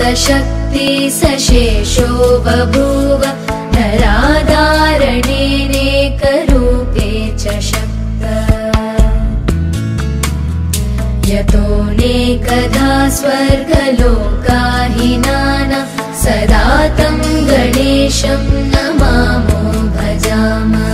शक्ति सशेषो बभूव नराधारणेनेकरूपे च शक्त यतोऽनेकधा स्वर्गलोकाहिनाना सदा तं गणेशं नमामो भजामः।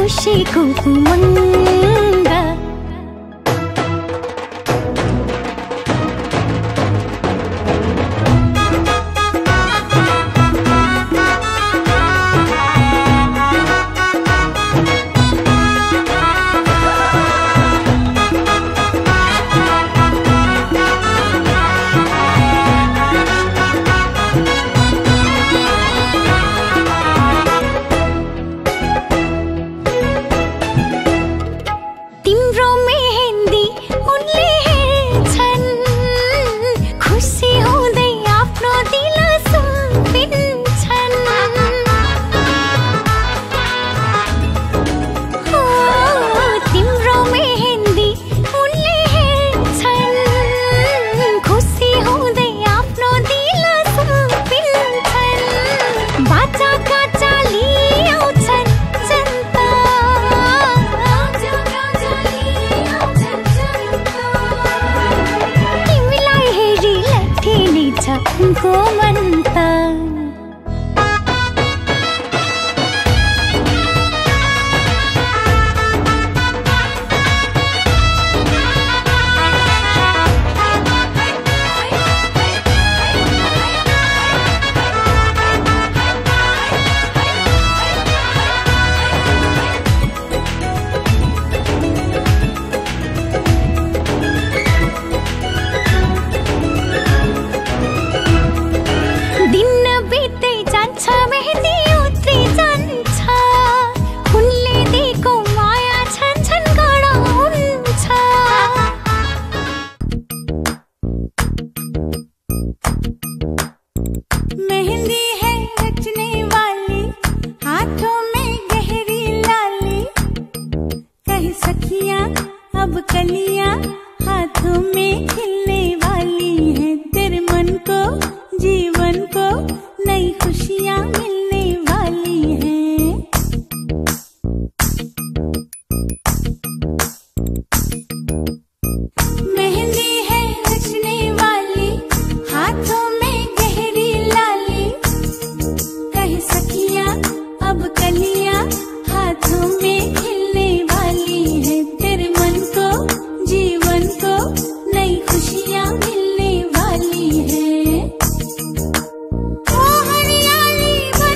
खुशी को उमंग। हरियाली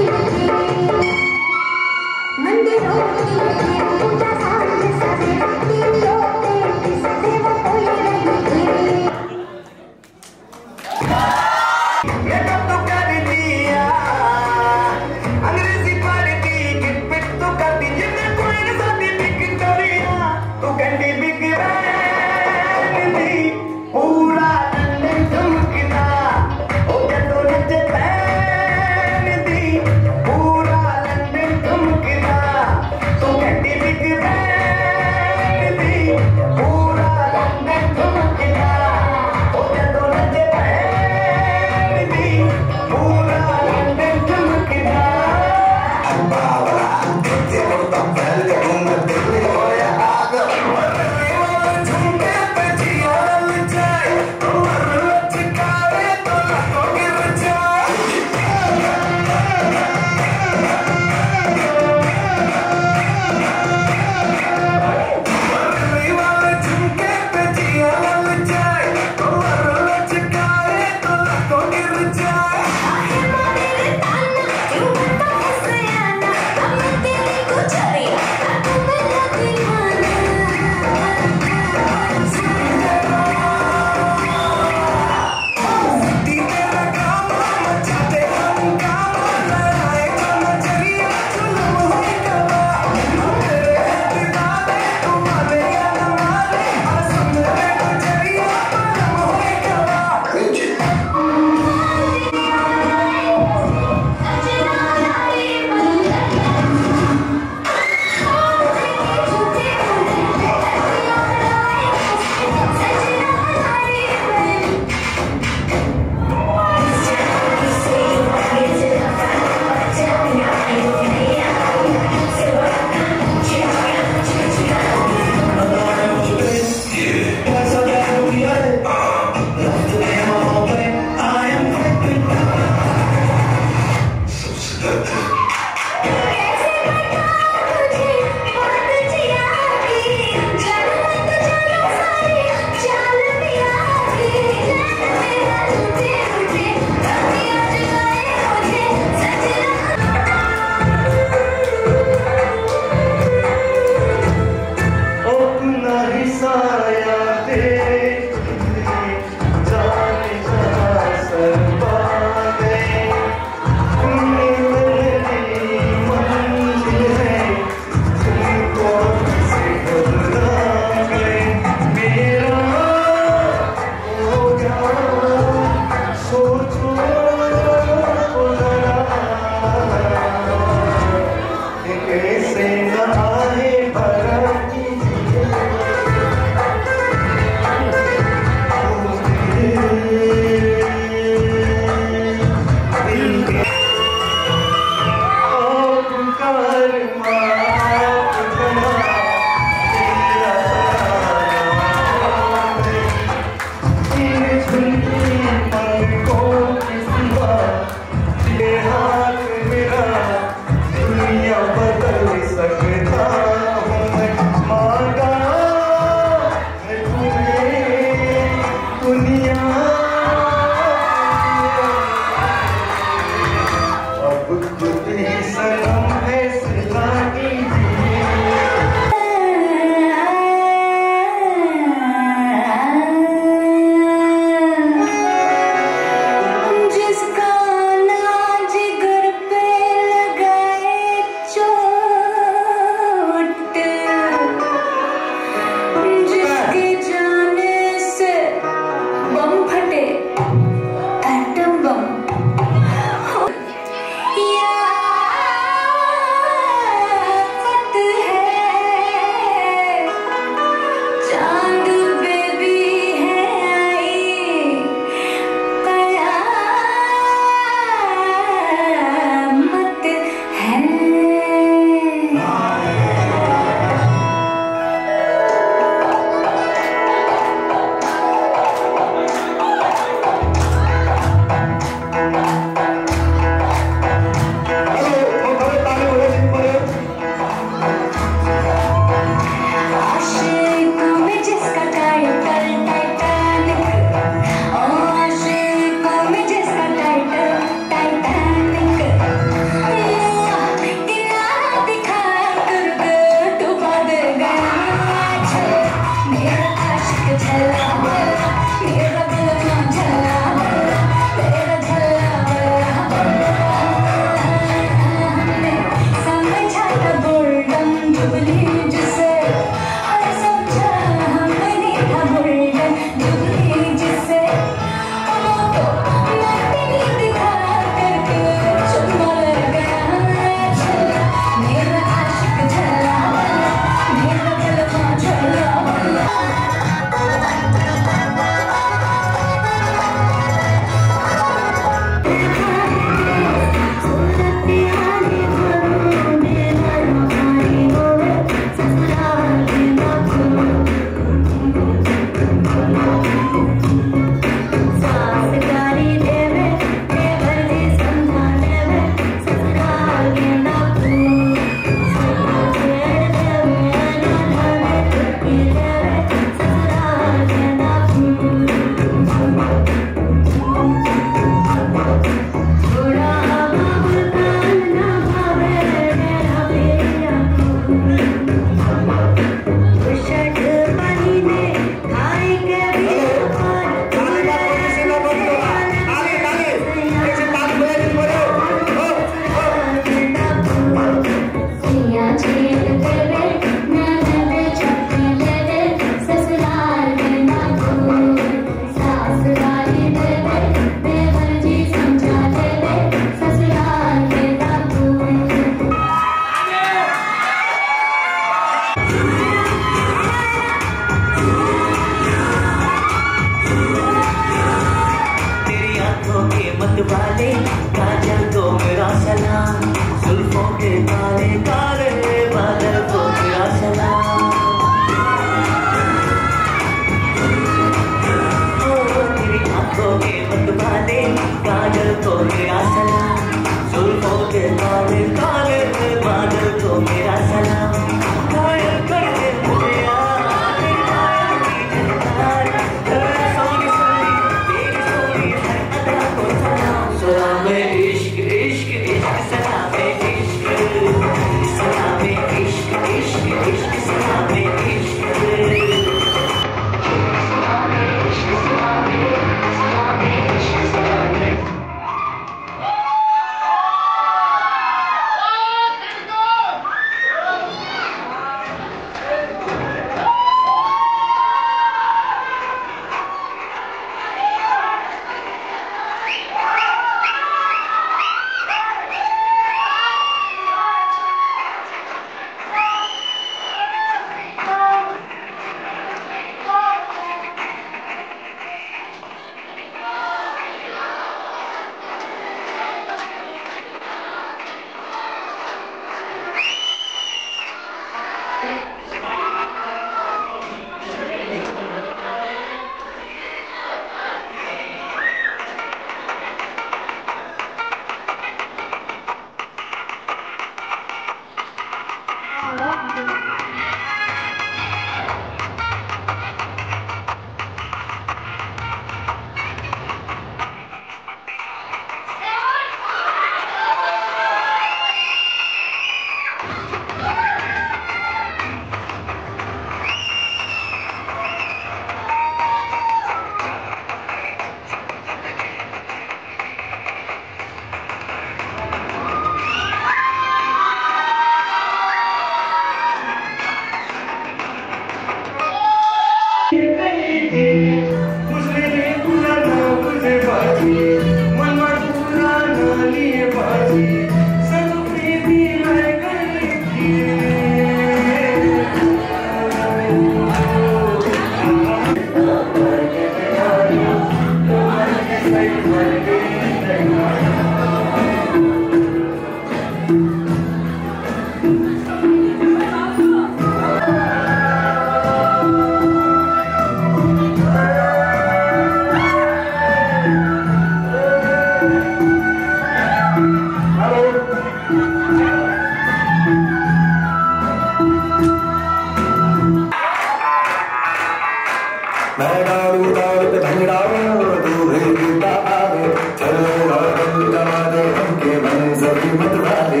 मैं डालू ताल पे भंगड़ा तू भी गीता आवे चल रंग दवा दे हमके मंजर की मत वाले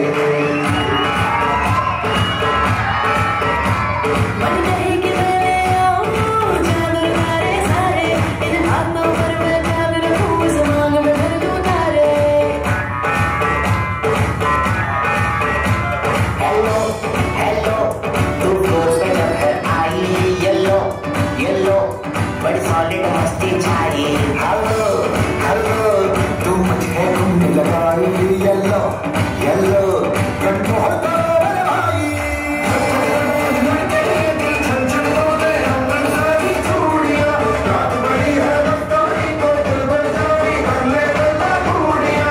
बड़ी सॉलिड मस्ती चाहिए हेलो हेलो तू मुझे घूमने लगाई येलो येलो कंट्रोल कर भाई रात बड़ी है रफ्तारी को दिल बन जाए कर ले गला घूड़िया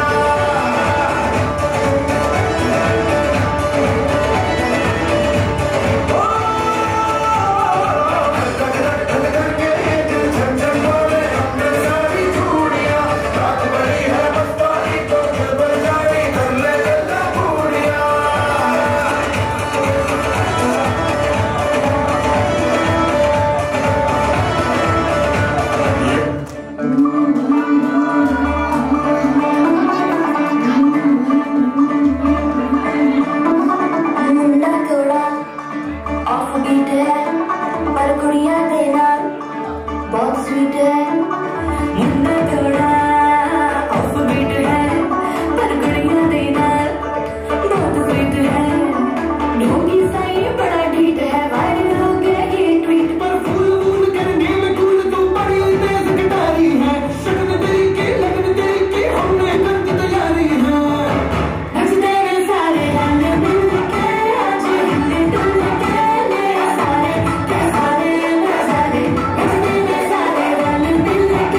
बहुत स्वीट है मुन्ना थोड़ा ऑफ बीट है पर गुड़िया देना बहुत स्वीट है ढोंगी साई बड़ा ढीठ है वायरल हो गया ये ट्वीट पर फूल फूल करने में कूल तू बड़ी तेज गिटारी है लगन तेरी की हमने कर दी तैयारी है नचते रे सारे रंग मिल के आज हिले डुल के ले सारे नचते रे सारे रंग मिल के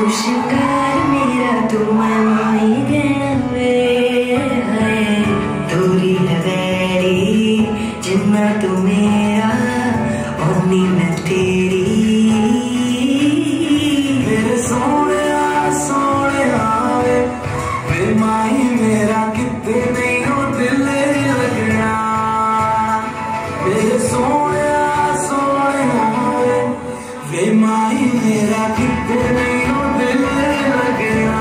श्रृंगार मेरा तू मनमाई गणवे तोरी लवेरी जिन्ना तू मेरा ओनी मैं तेरी मेरे सोने आवे वे माही मेरा कितने नहीं हो दिल लगना मेरे सोने आवे वे माही मेरा कितने नहीं हो दिल लगना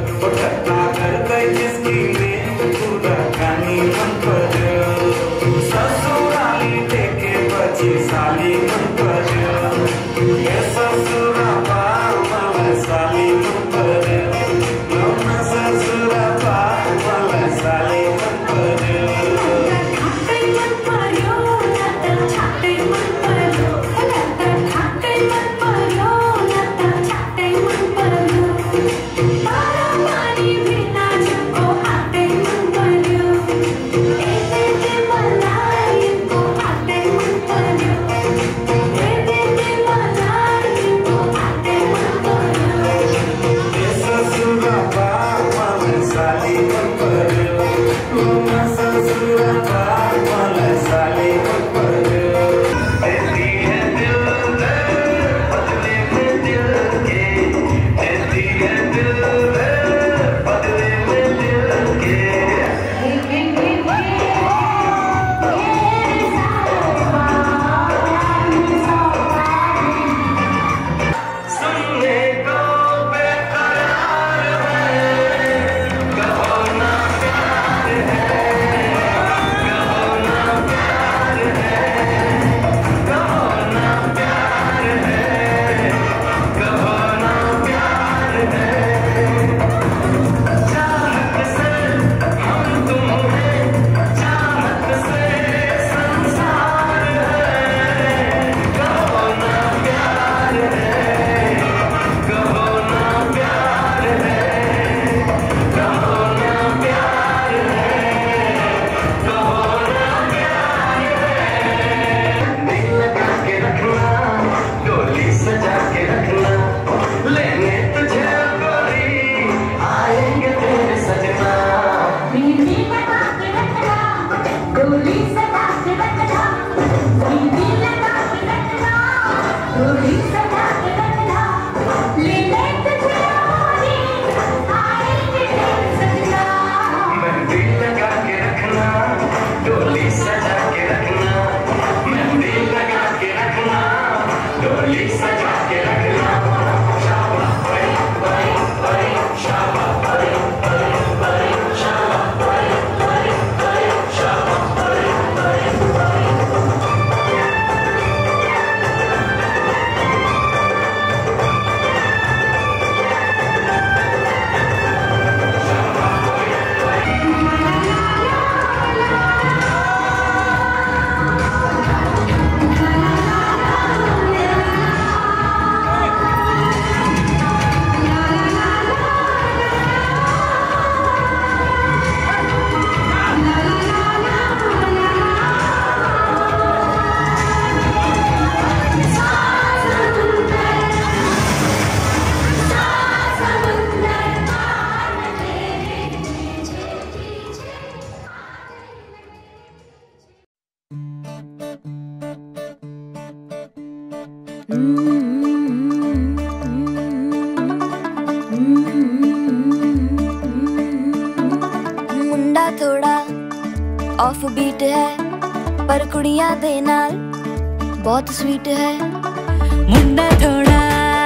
ठट्टा कर गई जिसकी ने पूरा कहानी मन पर ससुराली देखे बची साली मन पर ये ससुरा पावल साली मन पर लोना ससुरा पावल साली मन पर मुंडा थोड़ा ऑफ बीट है पर कुड़ियां दे नाल बहुत स्वीट है। मुंडा थोड़ा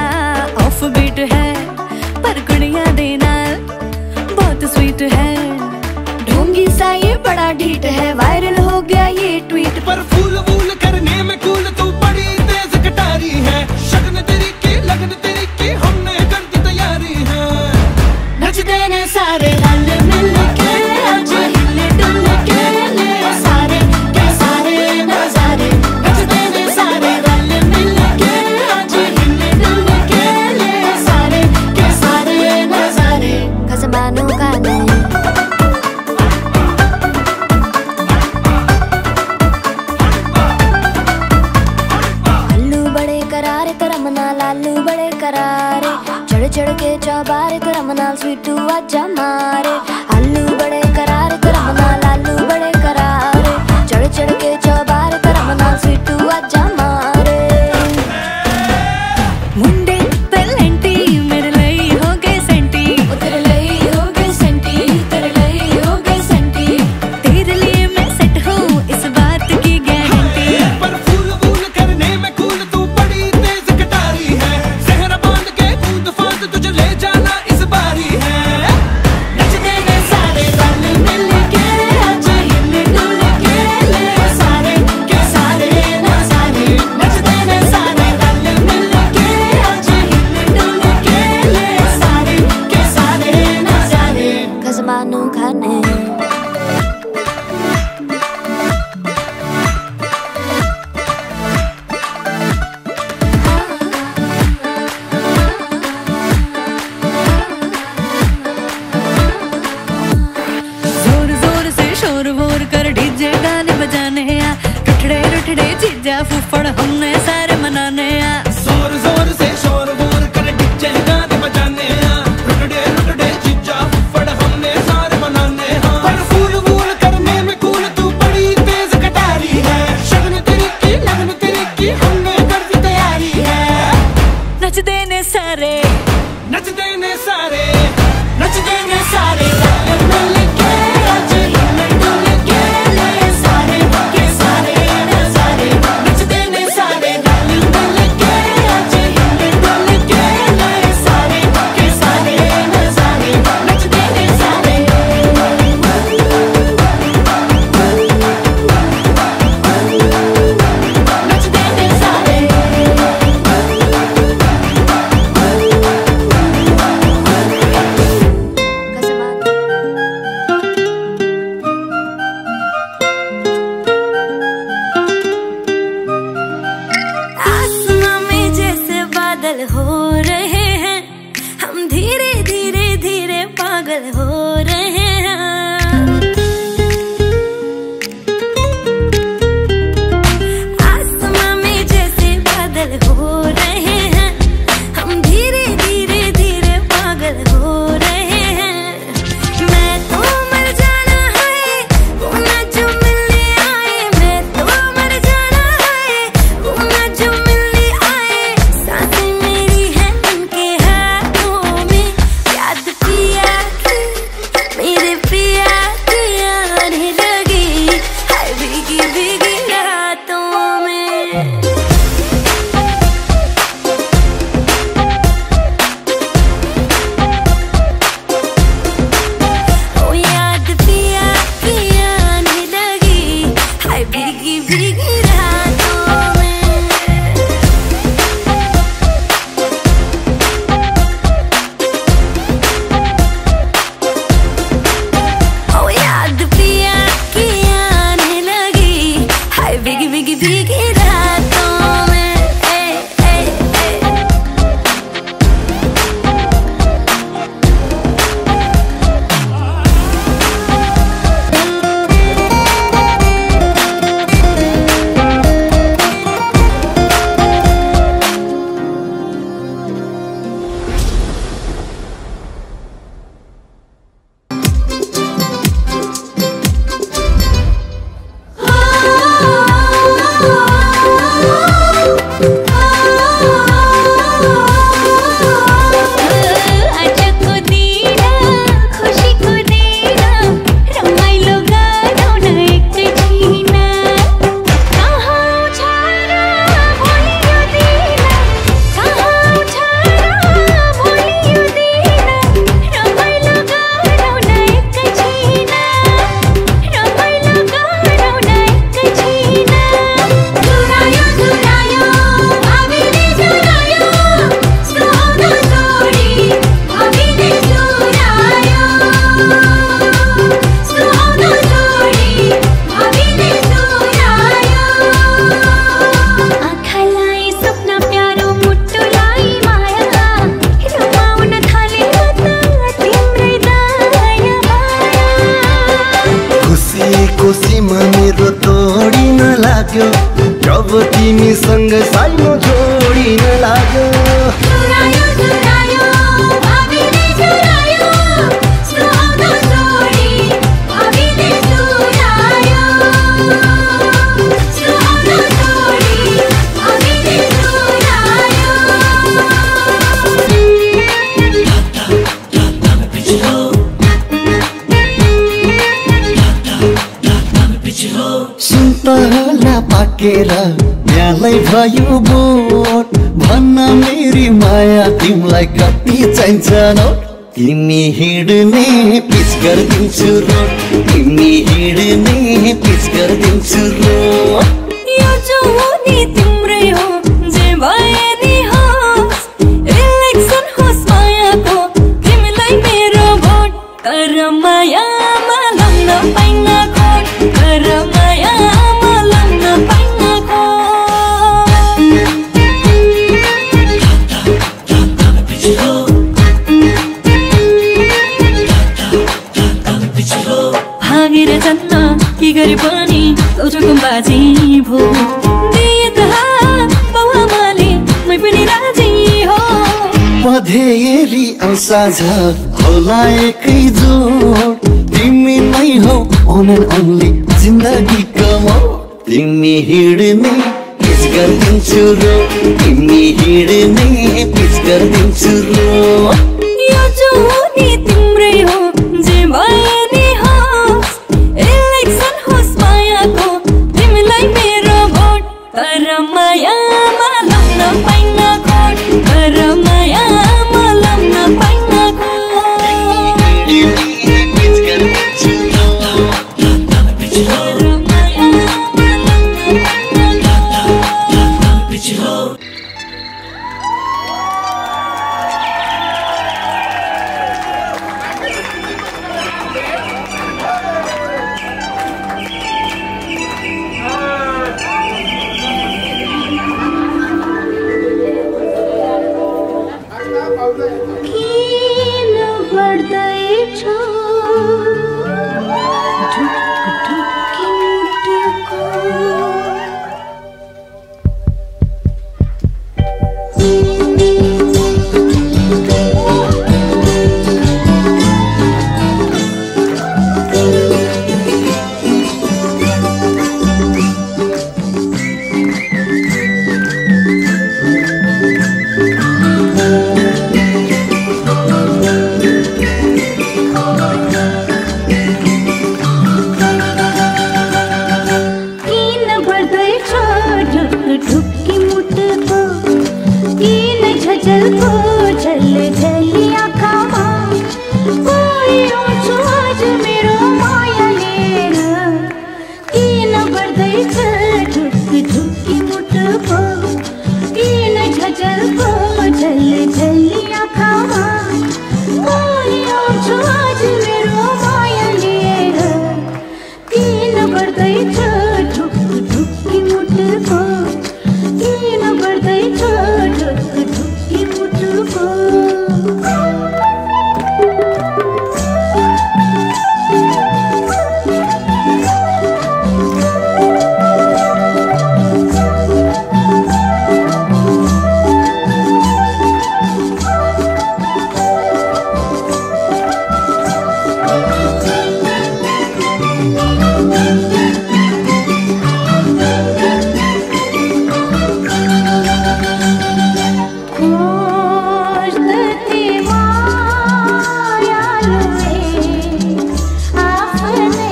ऑफ बीट है पर कुड़ियां दे नाल बहुत स्वीट है। ढोंगी सा ये बड़ा ढीठ है, वायरल हो गया ये ट्वीट। पर फूल वूल करने में कूल तू बड़ी तेज कटारी है। शगन तेरी की लगन तेरी की हमने कर दी तैयारी है। नचते ने सारे रल मिल के आज हिले डुल के ले सारे के सारे नजारे। नचते ने सारे रल मिल के आज हिले डुल के ले सारे के सारे नजारे। खसबानों का नहीं लालू बड़े करारे, चढ़ चढ़ के चौबारे तेरा मनाल स्वीटू आजा मारे। आलू बड़े करारे तेरा मनाल लालू बड़े करारे, चढ़ चढ़ के चौबारे तेरा मनाल स्वीटू आजा मारे। मुंडे पेलेंटी मेरे लिए हो गए सेंटी, तेरे लिए हो गए सेंटी, तेरे लिए हो गए सेंटी। तेरे लिए मैं सेट हूँ इस बात की गारंटी। पर फूल वूल करने में कूल तू बड़ी तेज कटारी है। सहरा बांध के कूद फांद तुझे ले जाना इस बारी है। सानो खाने चीजा फुफड़ हमने सारे मनाने जोर जोर से शोर वोर कर डीजे गाने बजाने रुकड़े रुकड़े चीजा फुफड़ हमने सारे मनाने पर फूल वूल करने में कूल तू बड़ी तेज कटारी है शगन तेरी की लगन तेरी की हमने कर दी तैयारी है नच देने सारे नच देने सारे नच देने सारे जब तिमीसँग साइनो जोडिन लाग्यो सुन्तला पाकेर यहाँलाई भयो बोट भन्न मेरी माया तिमीलाई कति चाहिन्छ नोट तिमी हिँड्ने पिच गरिदिन्छु रोड तिमी हिँड्ने पिच गरिदिन्छु रोड यो जवानी तिम्रै हो जे भए नि होस् इलेक्सन होस् मायाको तिमीलाई मेरो भोट तर मायामा लाउन पाइन खोट तर मायामा लाउन पाइन खोट भागेर जन्न के गरे पनि लौटको बाजी भो दिए त बाउआमाले मै पनि राजी हो पधेरी औ साझा होला एकै जोड तिमी नै हौ on and only जिन्दगीको मोड तिमी हिँड्ने पिच गरिदिन्छु रो तिमी हिँड्ने पिच गरिदिन्छु रो यो जोनी तिम्रै हो जे भए नि होस् इलेक्सन होस् मायाको तिमीलाई मेरो भोट तर मायामा लाउन पाइन खोट तर मायामा लाउन पाइन खोट पिच गरिदिन्छु रो तर मायामा लाउन पाइन खोट किन बढ्दैछ ढुकढुकी मुटुको किन बढ्दैछ ढुकढुकी मुटुको किन झझल्को झलझली आँखामा कोही आउँछु आज मेरो माया लिएर किन बढ्दैछ ढुकढुकी मुटुको किन झझल्को झलझली आँखामा कोही आउँछु आज मेरो माया लिएर किन बढ्दैछ ढुकढुकी मुटुको किन बढ्दैछ ढुकढुकी मुटुको खोज्दै मायालुए आफ्नै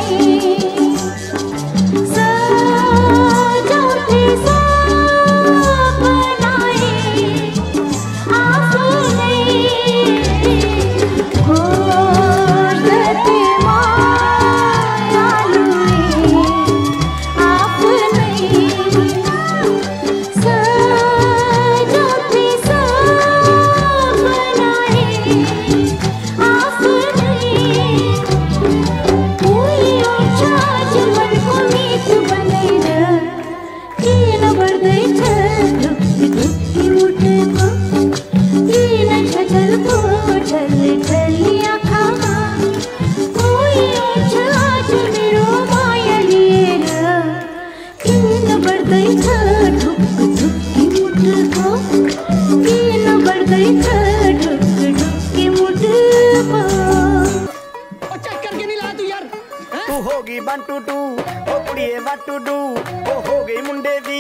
सजाउँथे सपनाए आफ्नै खोज्दै मायालुए आफ्नै सजाउँथे सपनाए आफ्नै कोही आउँछ आज मनको मित बनेर किन बढ्दैछ ढुकढुकी मुटुको किन झझल्को झलझली आँखामा कोही आउँछ आज मेरो माया लिएर किन बढ्दैछ ढुकढुकी मुटुको किन बढ्दैछ ढुकढुकी मुटुको चेक करके नहीं ला तू यार तू होगी 1 2 2 ओ कुड़िए what to do ओ हो गई मुंडे दी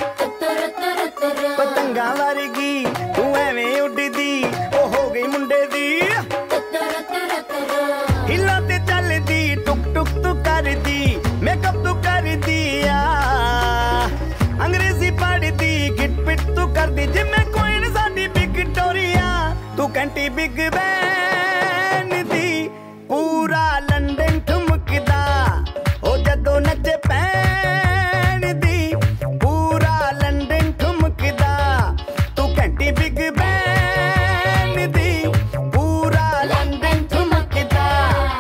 पतंगा वर्गी तू एवें उड़दी ओ हो गई मुंडे दी हिला ते चलदी टुक टुक तू करदी मेकअप तू कर दिया अंग्रेजी पढ़दी गिट पिट तू कर दी जिम्मे कोई न साडी विक्टोरिया तू कंटी बिग बैन दी पूरा लंदन ठुमकदा ओ जदों नचे पैन दी पूरा लंदन ठुमकदा तू कंटी बिग बैन दी पूरा लंदन ठुमकदा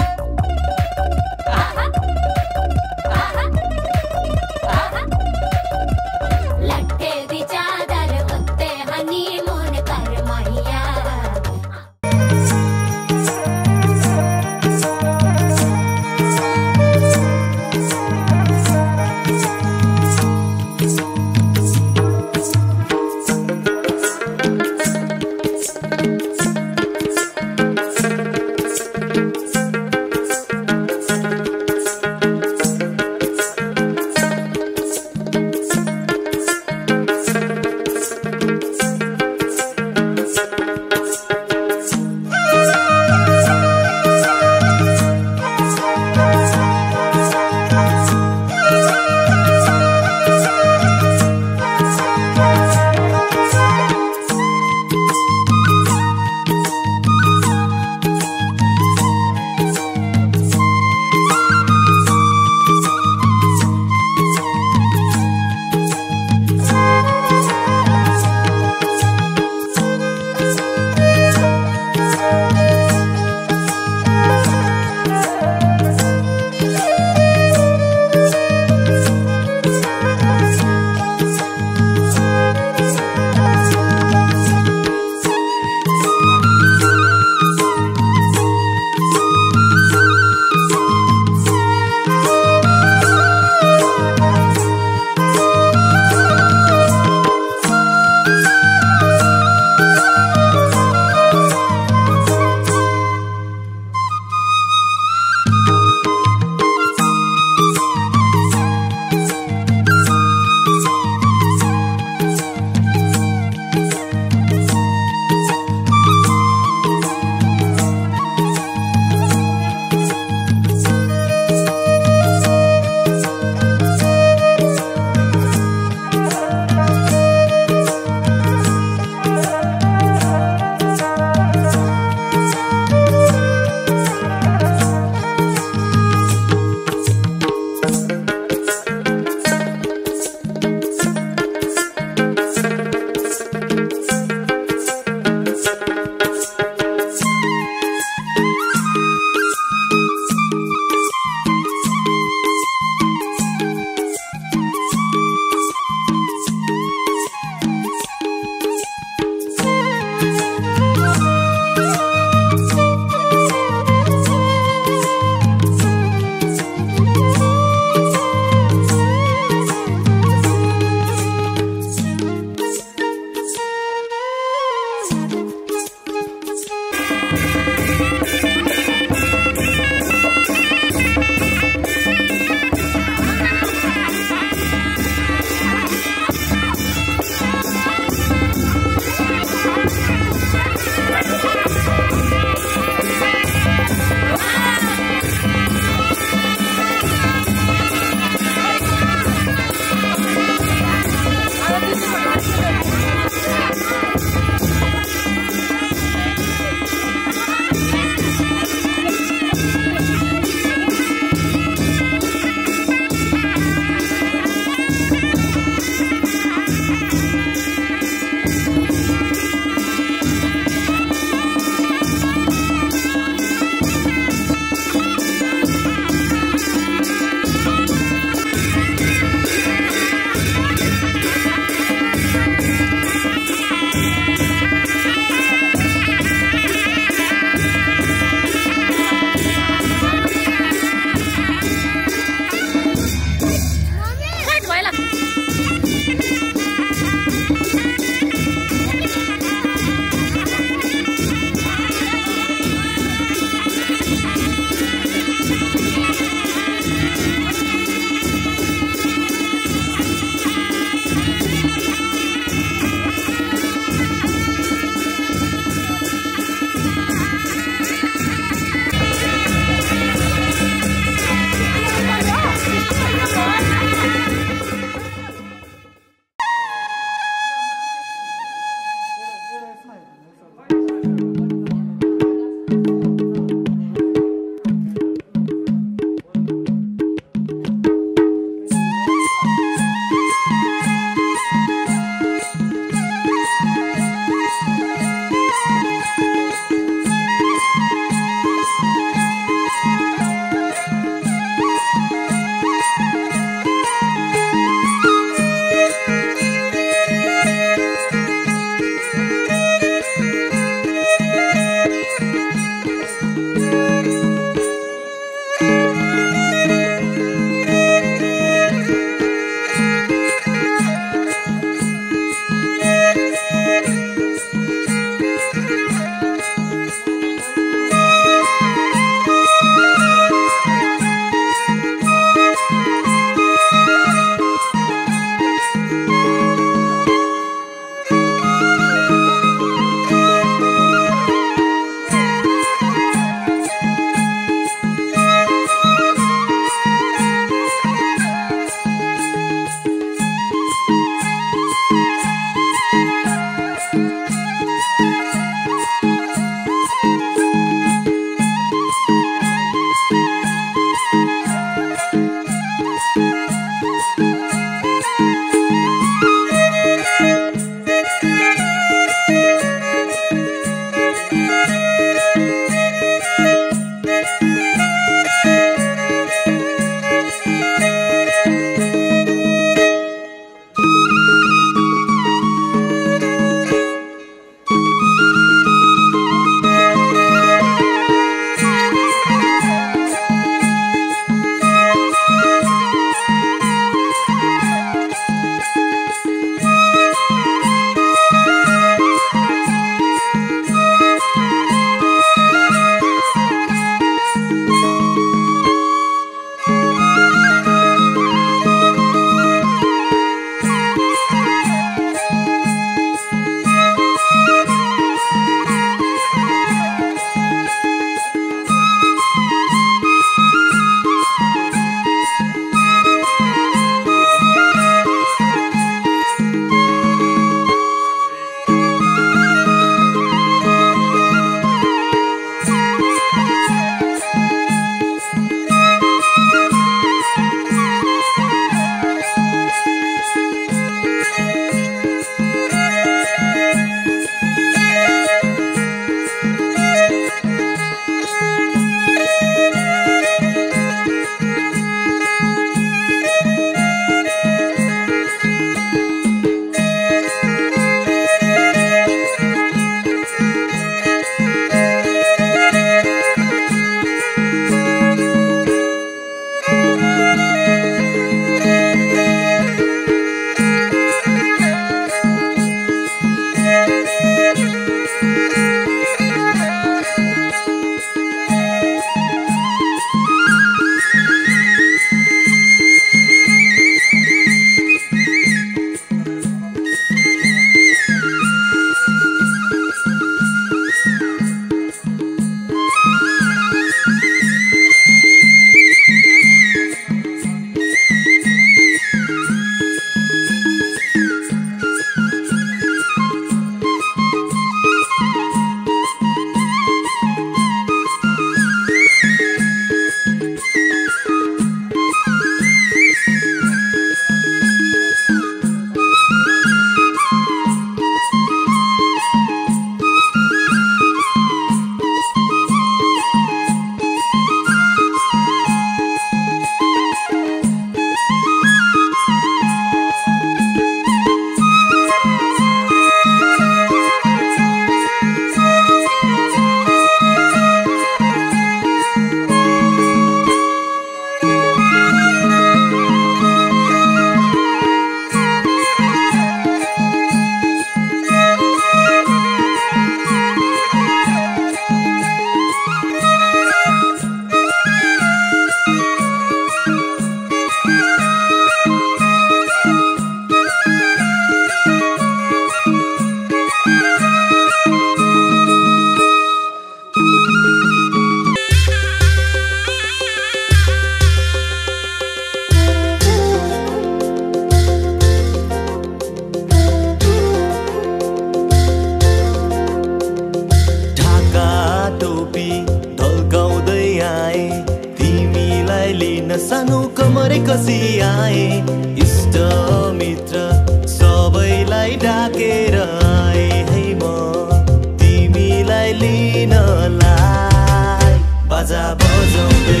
सानो कमरे कसी आए इष्ट मित्र सबैलाई डाकेर आए है म तिमीलाई लिनलाई बाजा बजाउँदै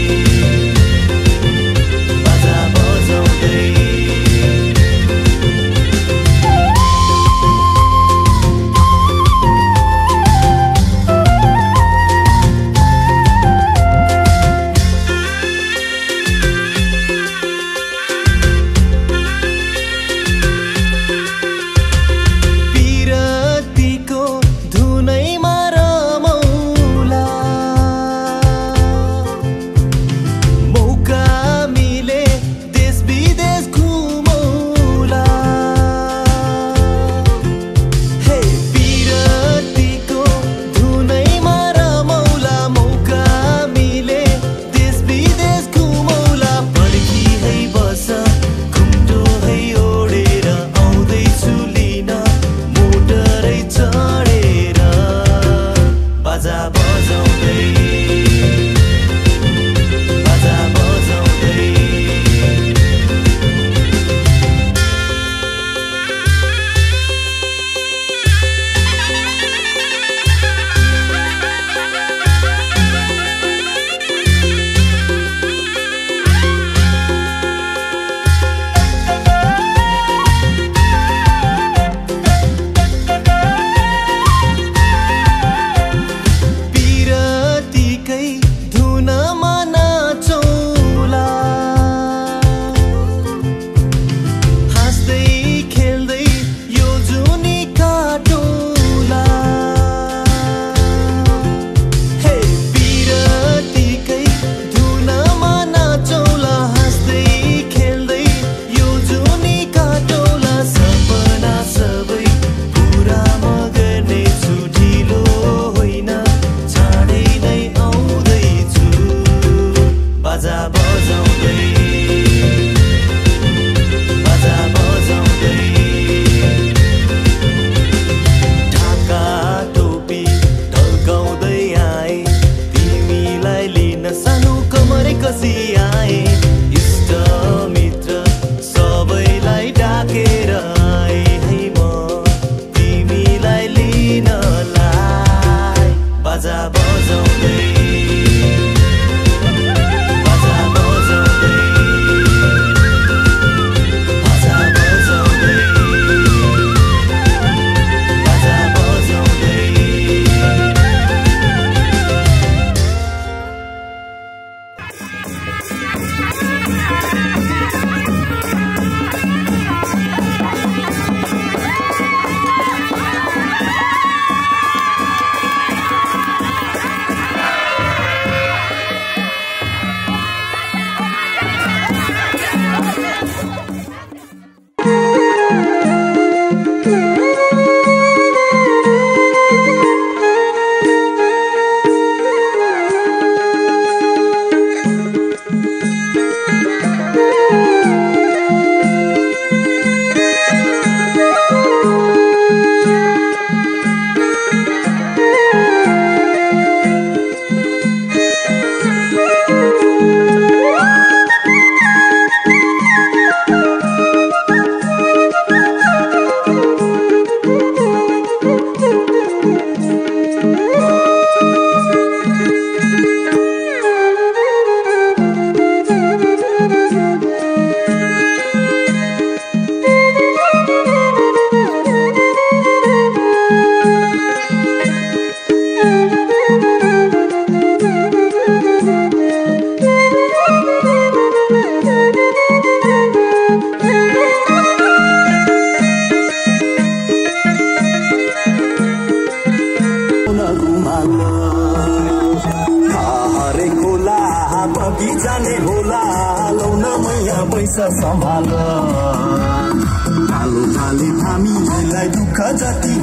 बाजा बजाउँदै बाजा बजाउँदै पैसा सम्हाल कालो काले हामीलाई दुःख जति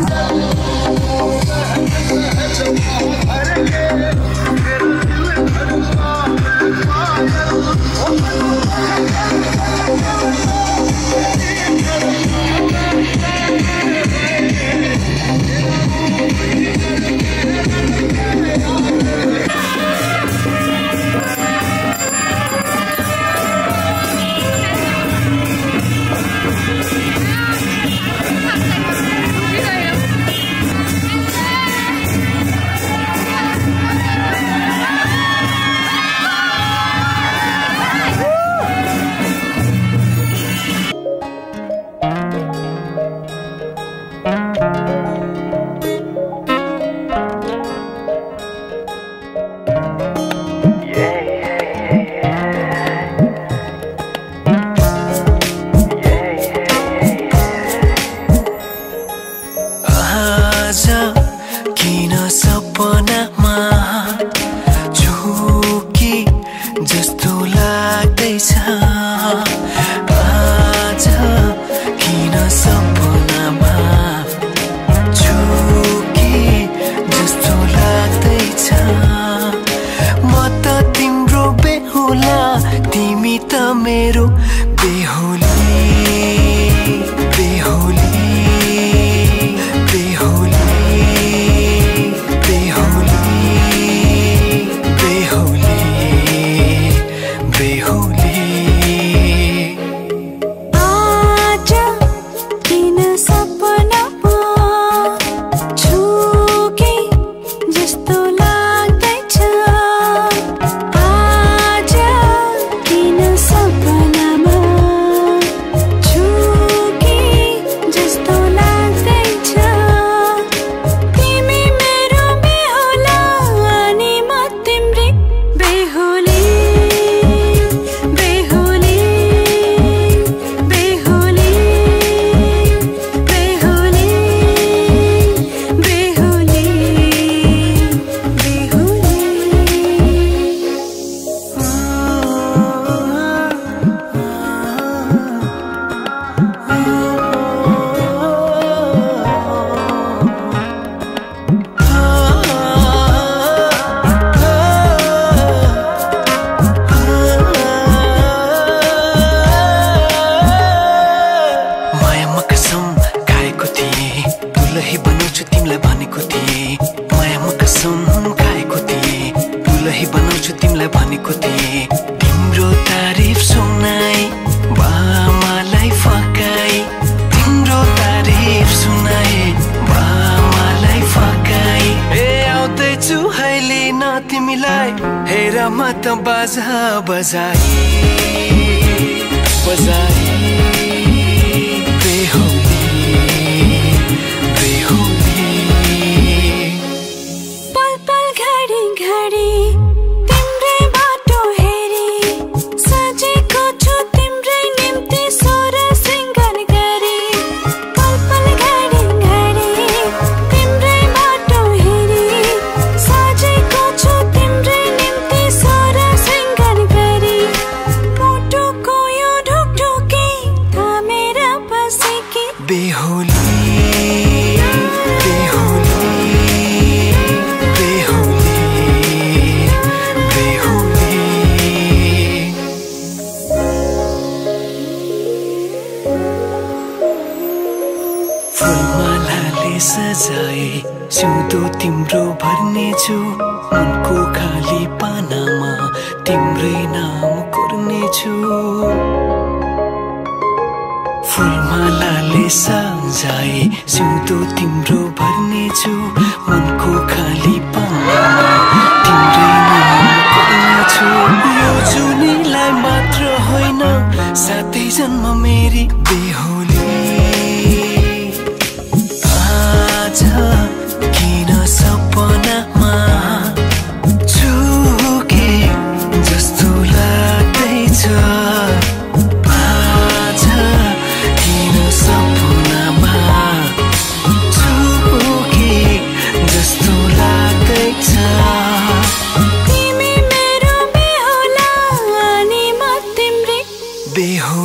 बेहो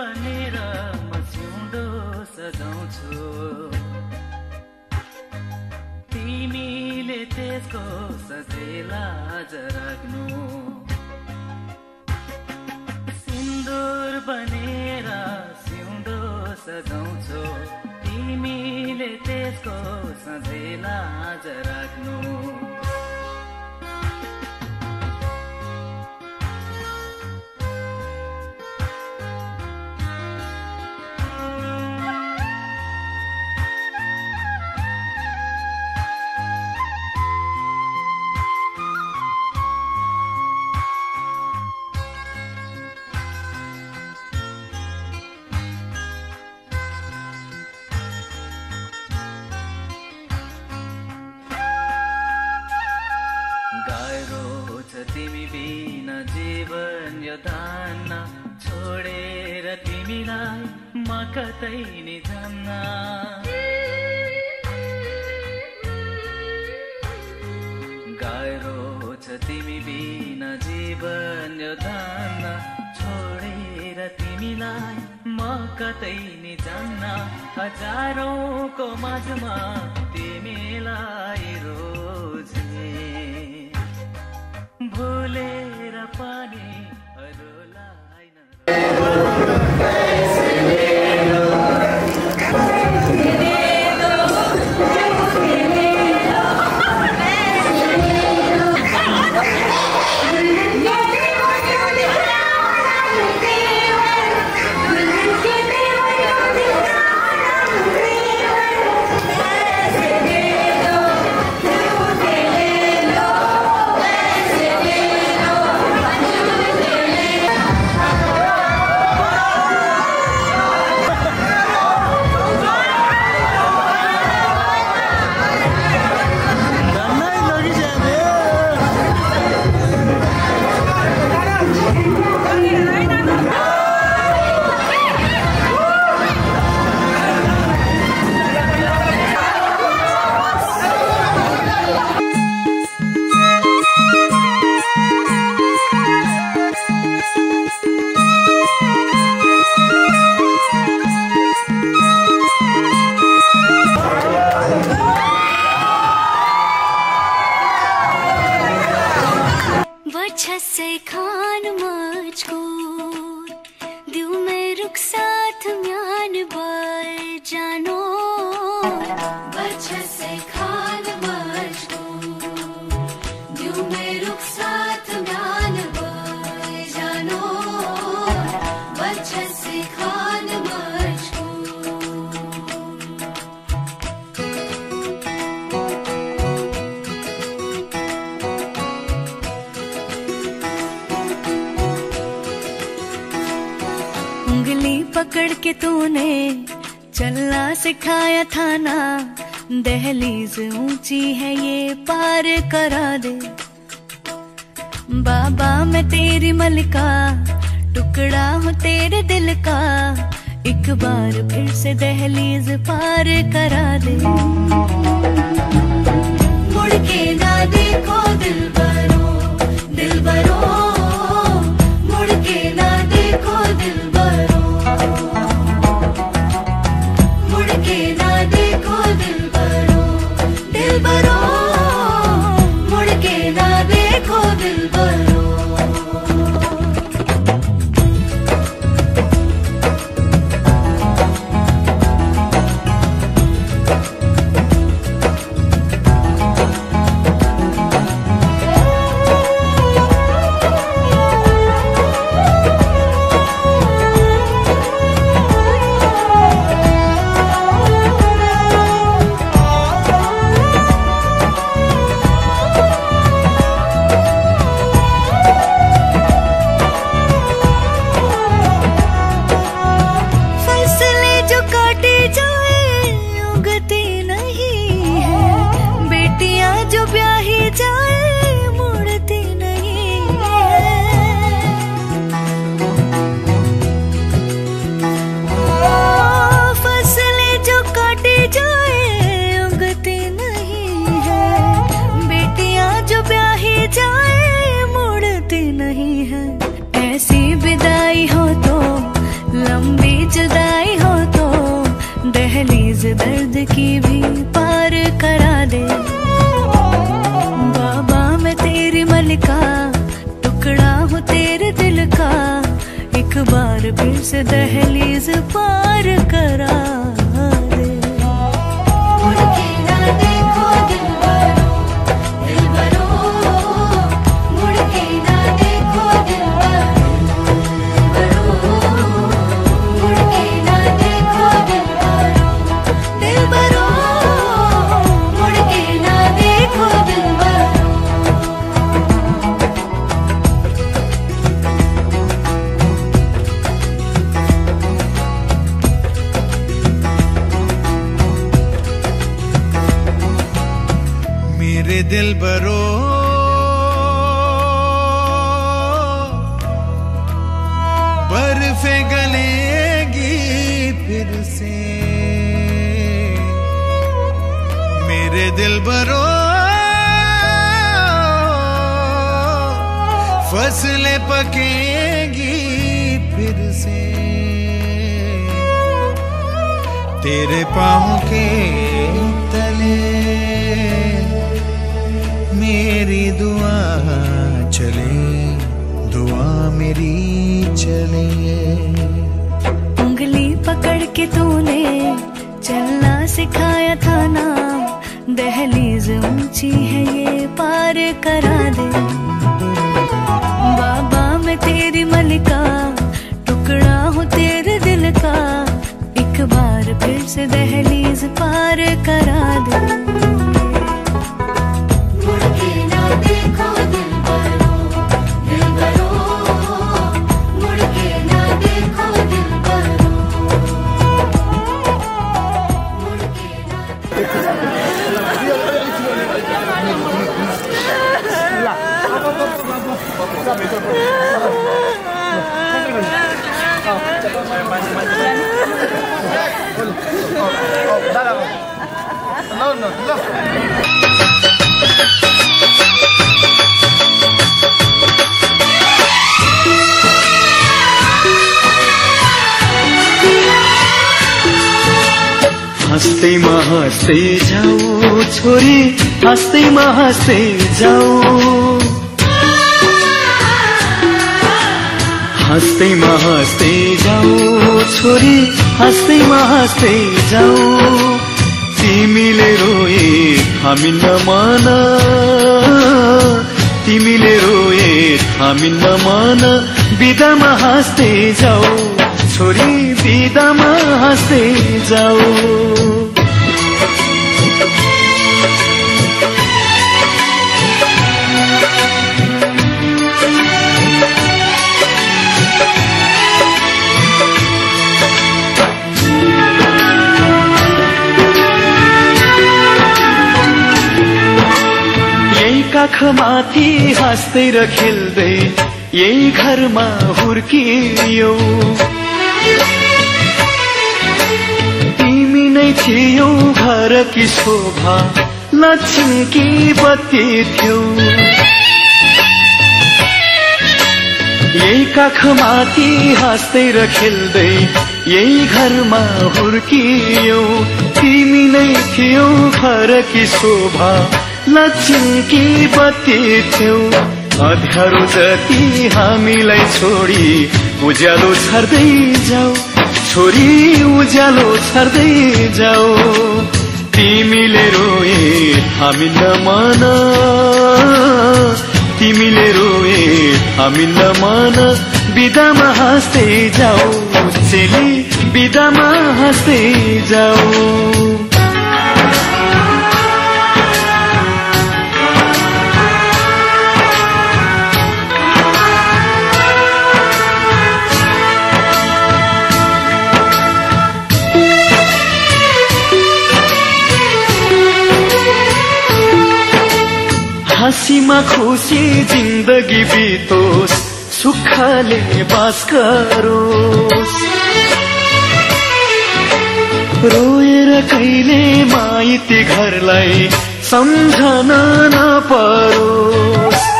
बनेर म सिउँदो सजाउँछु तिमीले त्यसको सजेला राख्नु सिन्दुर बनेर सिउँदो सजाउँछु तिमीले त्यसको सजेला राख्नु तिमी बिना जीवन यो धान्न छोडेर तिमीलाई म कतै नि जान्न गाह्रो छ तिमी बिना जीवन यो धान्न छोडेर तिमीलाई म कतै नि जान्न हजारौंको माझमा तिमीलाई रोज्ने भुलेर पनि अरूलाई पकड़ के तूने चलना सिखाया था ना दहलीज ऊंची है ये पार करा दे बाबा मैं तेरी मलिका टुकड़ा हूँ तेरे दिल का एक बार फिर से दहलीज पार करा दे मुड़ के ना देखो दिलबरो दिलबरो मुड़ के ना देखो दिलबरो मुड़ के ना देखो दिलबरो दिलबरो मुड़ के ना देखो दिलबरो बार फिर से दहलीज पार करा दे। मुड़ के ना देखो दिलबरो, दिलबरो, मुड़ के ना देखो दिलबरो, मुड़ के ना देखो दिलबरो, दिलबरो, मुड़ के ना देखो दिलबरो। मेरे दिलबरो बर्फे गलेगी फिर से, मेरे दिलबरो फसलें पकेगी फिर से, तेरे पाँव के तले मेरी दुआ चले, दुआ मेरी चले। उंगली पकड़ के तूने चलना सिखाया था ना, दहलीज ऊंची है ये पार करा दे। बाबा मैं तेरी मलिका, टुकड़ा हूँ तेरे दिल का, एक बार फिर से दहलीज पार करा दे। मुड़ के ना देखो दिलबरो, दिलबरो, मुड़ के ना देखो दिलबरो, मुड़ के ना हँस्दैमा हँस्दै जाऊ छोरी, हँस्दैमा हँस्दै जाऊ, हँस्दैमा हँस्दै जाऊ छोरी, हँस्दैमा हँस्दै जाऊ। तिमीले रोए हामी नमान, तिमीले रोए हामी नमान, बिदामा हाँस्दै जाऊ छोरी, बिदामा हाँस्दै जाऊ। काखमाथि हाँस्दै र खेल्दै यही घरमा हुर्कियौ, तिमी नै थियौ घरकी शोभा, लक्ष्मीकी बत्ती थियौ। यही काखमाथि हाँस्दै र खेल्दै यही घरमा हुर्कियौ, तिमी नै थियौ घरकी शोभा, लक्ष्मीकी बत्ती थियौ। अँध्यारो जति हामीलाई छोडी उज्यालो छर्दै जाऊ छोरी, उज्यालो छर्दै जाऊ। तिमीले रोए हामी नमान, तिमीले रोए हामी नमान, बिदामा हाँस्दै जाऊ चेली, बिदामा हाँस्दै जाऊ। हाँसीमा खुसी जिन्दगी बितोस्, सुखले बास करोस्। रोएर कहिले माइती घरलाई सम्झन नपरोस्।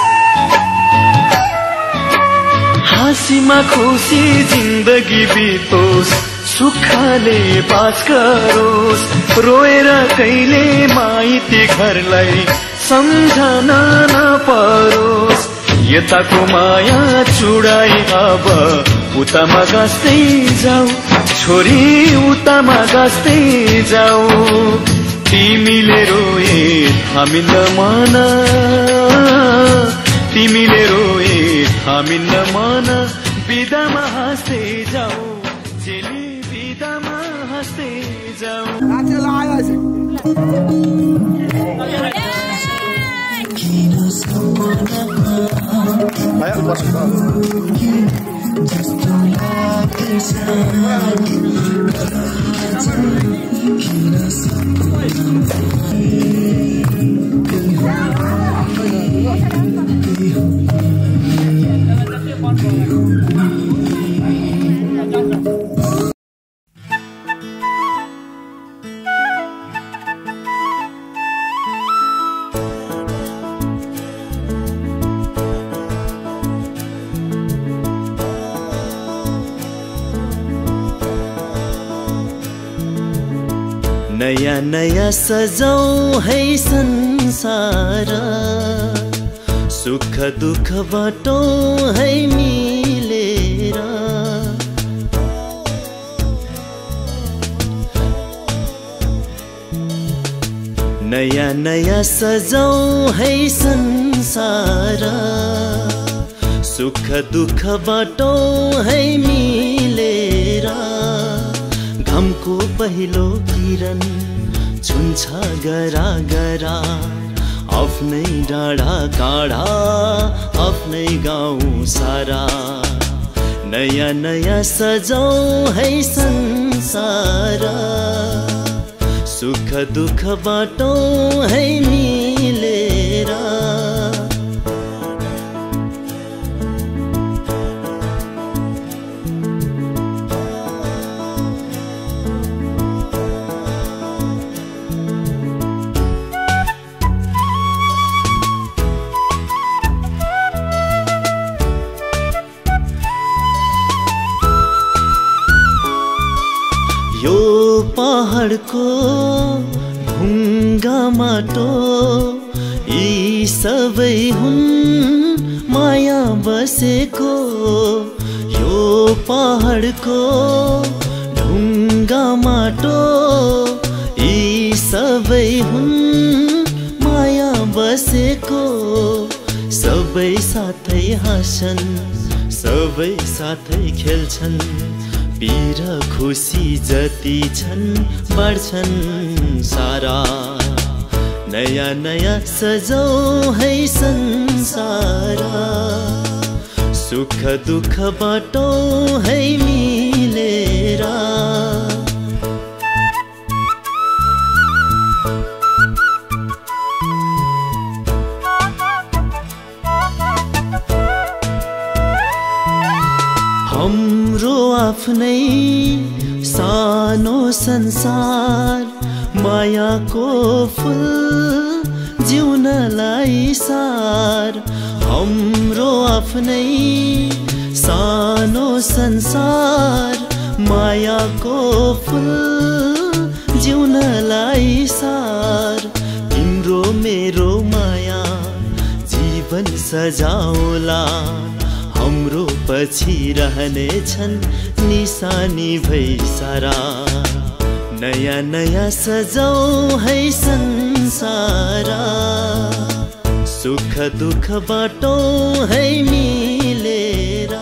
हाँसीमा खुसी जिन्दगी बितोस्, सुखले बास करोस्। रोएर कहिले माइती घरलाई सम्झन नपरोस्। यताको माया चुडाई अब उतामा गाँच्दै जाऊ छोरी उतामा गाँच्दै जाऊ तिमीले रोए थामिन्न मन तिमीले रोए थामिन्न मन बिदामा हाँस्दै जाऊ चेली बिदामा हाँस्दै जाऊ नयाँ नयाँ सजाऊ है संसार सुख दुख बाटौँ है मिलेर नयाँ नयाँ सजाऊ है संसार सुख दुख बाटौँ है मिलेर घामको पहिलो किरण छुन्छ गरा गरा आफ्नै डाँडा काँडा आफ्नै गाउँ सारा नयाँ नयाँ सजाऊ है संसार सुख दुख बाटौँ है मिलेर पहाडको ढुङ्गा माटो यी सबै हुन् माया बसेको यो पहाडको ढुङ्गा माटो यी सबै हुन् माया बसेको सबै साथै हाँस्छन् सबै साथै खेल्छन् पीर खुसी जति छन् बढ्छन् सारा नयाँ नयाँ सजाऊ है संसार सुख दुख बाटौँ है मिलेर हाम्रो आफ्नै सानो संसार मायाको फुल जिउनलाई सार हाम्रो आफ्नै सानो संसार मायाको फुल जिउनलाई सार तिम्रो मेरो माया जीवन सजाउला हाम्रो पछि रहने छन् निशानी भई सारा नयाँ नयाँ सजाऊ है संसार सुख दुख बाटौँ है मिलेर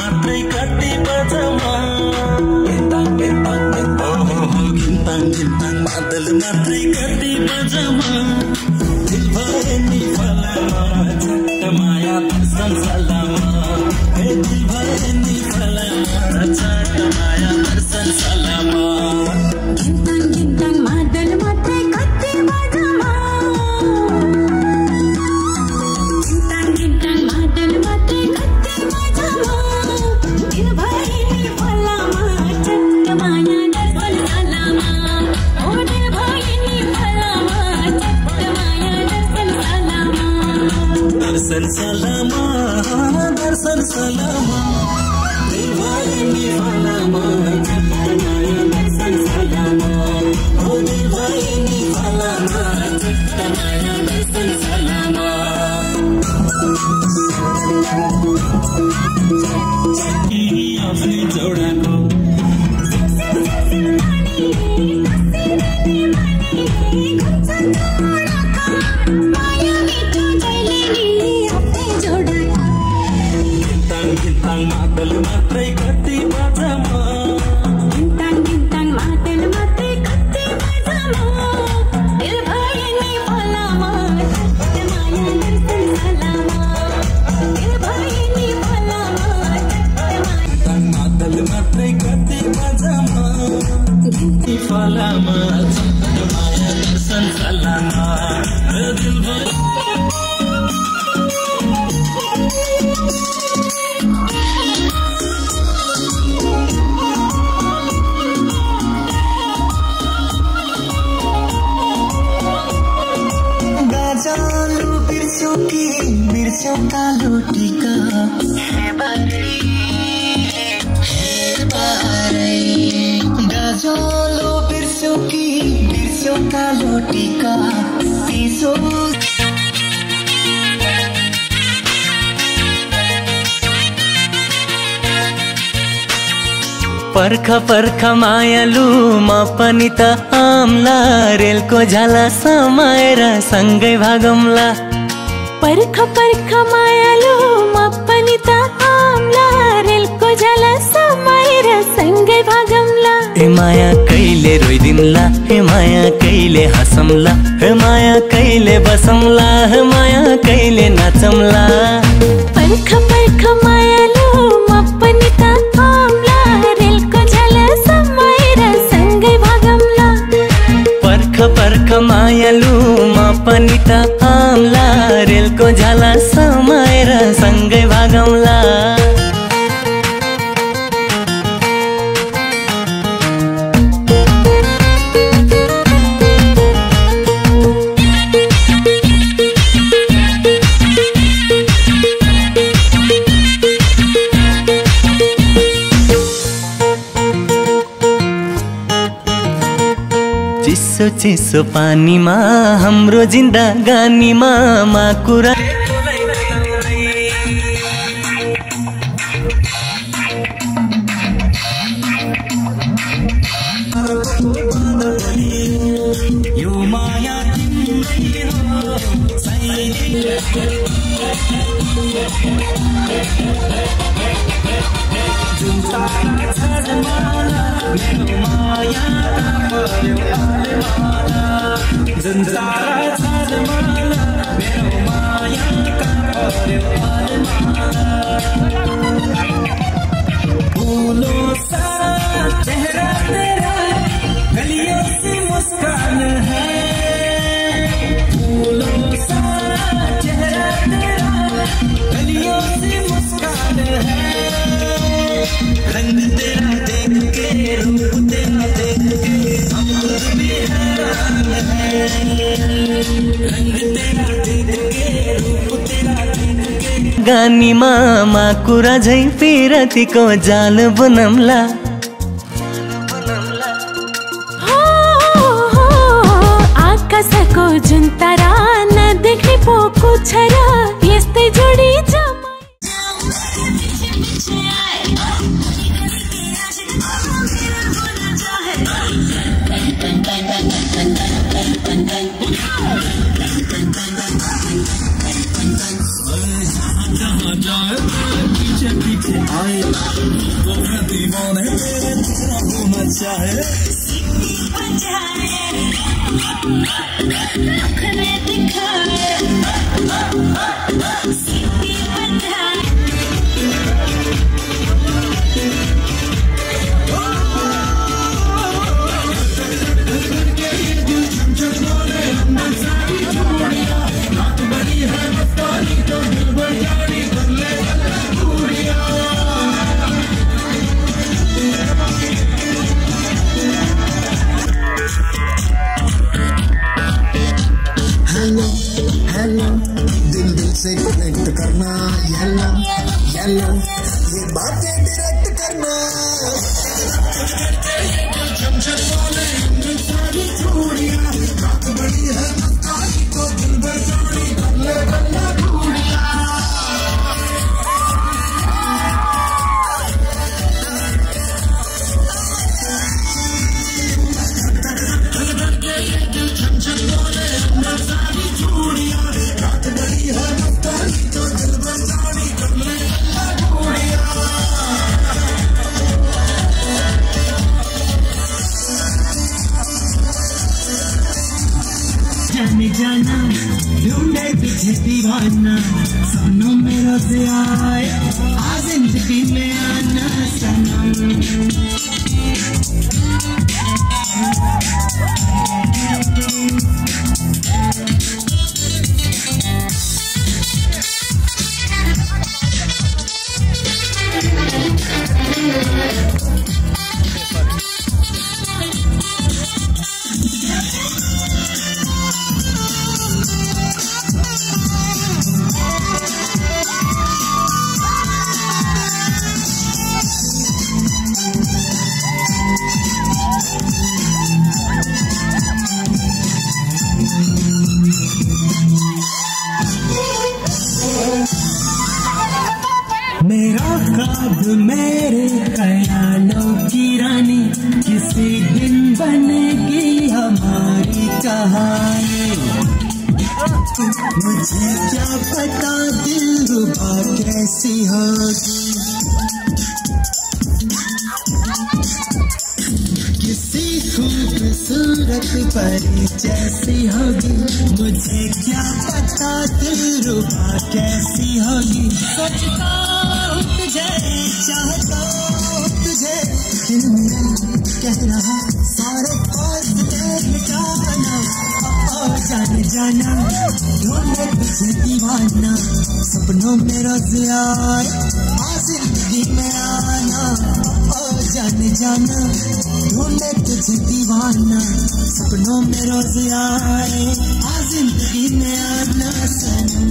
मात्रै कति बजामा घिन्ताङ घिन्ताङ मादल मात्रै कति बजामा दिल भए नि फलामा झट्ट माया दर्शन सलामा दिल भए नि फलामा झट्ट माया दर्शन सलामा घिन्ताङ घिन्ताङ मादल मात्रै कति बजामा घिन्ताङ घिन्ताङ मादल मात्रै कति बजामा दिल भए नि फलामा झट्ट माया दर्शन सलामा ओ दिल भए नि फलामा झट्ट माया दर्शन सलामा दर्शन सलामा दर्शन सलामा दिल भए नि फलामा झट्ट माया दर्शन सलामा ओ दिल भए नि फलामा झट्ट माया दर्शन सलामा आफ्नै जोडाको माया मिठो जहिले नि आफ्नै जोडाको घिन्ताङ घिन्ताङ मादल मात्रै कति बजामा घिन्ताङ घिन्ताङ मादल मात्रै कति बजामा दिल भए नि फलामा झट्ट माया दर्शन सलामा दिल भए नि फलामा झट्ट माया मादल मात्रै कति बजामा ती फलामा झट्ट माया दर्शन सलामा दिल भए गाजालु बिर्स्यो कि बिर्स्यो कालो टीका गाजालु बिर्स्यो कि बिर्स्यो कालो टीका पिसो पर्ख पर्ख मायालु म पनि त आम्ला रेलको झाला समाएर सँगै भागौँला पर्ख पर्ख मायालु म पनि त आम्ला रेलको झाला समाएर सँगै भागौँला हे माया कहिले रोइदिउँला हे माया कहिले हँसौँला हे माया कहिले बसौँला हे माया कहिले नाचौँला पर्ख पर्ख मायालु म पनि त आम्ला रेलको झाला समाएर सँगै भागौँला पर्ख पर्ख मायालु म पनि त आम्ला रेलको झाला समाएर सँगै भागौँला चिसो चिसो पानीमा हाम्रो जिन्दगानीमा माकुरा यो माया तिम्रै हो जुन तारा छ जमाना मेरो माया जुन तारा छ जमाना मेरो माया फूलों सा चेहरा तेरा गलियों से मुस्कान है फूलों सा चेहरा तेरा गलियों से मुस्कान है रंग तेरा देख के रूप तेरा देख के हम खुद भी हैरान है रंग तेरा देख के रूप तेरा देख के गानीमा माकुरा झै पिरतीको जाल बुनौँला आकाशको जुन तारा नदेख्ने पोको छ र यस्तै जोडी दीवाने तेरे तेरा होना चाहे हेलो दिल से कनेक्ट करना येलो येलो ये बातें डायरेक्ट करना सारी चूड़ियां रात बड़ी है मस्तानी को दिल भर जानी बल्ले बल्ले जाना ढूंढे पीछे दीवाना सनम मेरा से आए आ जिंदगी में आना सनम मेरा ख्वाब मेरे ख्यालों की रानी किसी दिन बनेगी हमारी कहानी मुझे क्या पता दिलरुबा कैसी होगी किसी खूबसूरत परी जैसी होगी मुझे क्या पता दिलरुबा कैसी होगी सोचता तुझे चाहता तुझे दिल में कह रहा सारे मिटाना जाने जाना ढूंढे तुझे दीवाना सपनों में रोज आए आ जिंदगी में आना जाने जाना ढूंढे तुझे दीवाना सपनों में रोज आए आ जिंदगी में आना सनम